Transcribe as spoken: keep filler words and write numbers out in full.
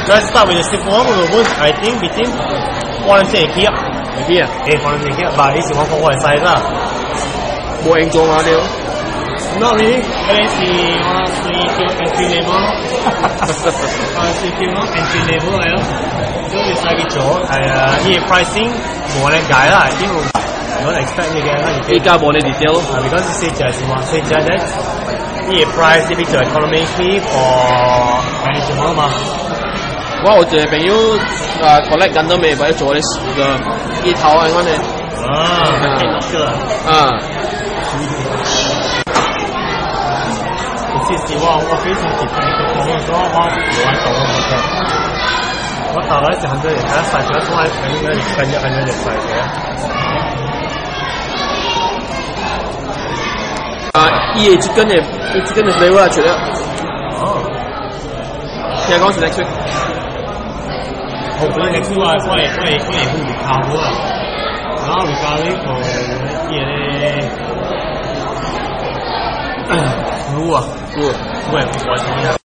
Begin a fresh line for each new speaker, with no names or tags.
Let's start with the simple one. We will I think between one and three here.
Maybe à?
Eh, one and three here. But this is one for one size lah.
Bộ anh cho nó đều.
Not really. This is one three Q entry level. One three Q entry level 嚟咯。所以細嘅咗係啊，呢個 pricing 冇得解啦，因為如果 expect 你嘅，那你
依家冇你 detail 咯。
啊 ，because 四隻係嘛，四隻咧，呢個 price 呢邊就 economy fee for management 啊嘛。
我我哋朋友啊 collect 緊都未，或者做啲嘅呢頭啊，我哋
啊，聽落嘅啦。
啊。
其實我我非常喜歡一個朋友說，我我懂了嘅。我打來講這裡，睇下曬出來，從來跟住跟住跟住就曬嘅。
啊，伊嘅chicken嘅，伊 chicken 嘅 flavour 出嚟。
哦。
聽講是 next week。
Hopefully next week 我我我我會去recover啦。然後 recover 個嘢咧，fruit 啊，fruit，fruit 係我中意。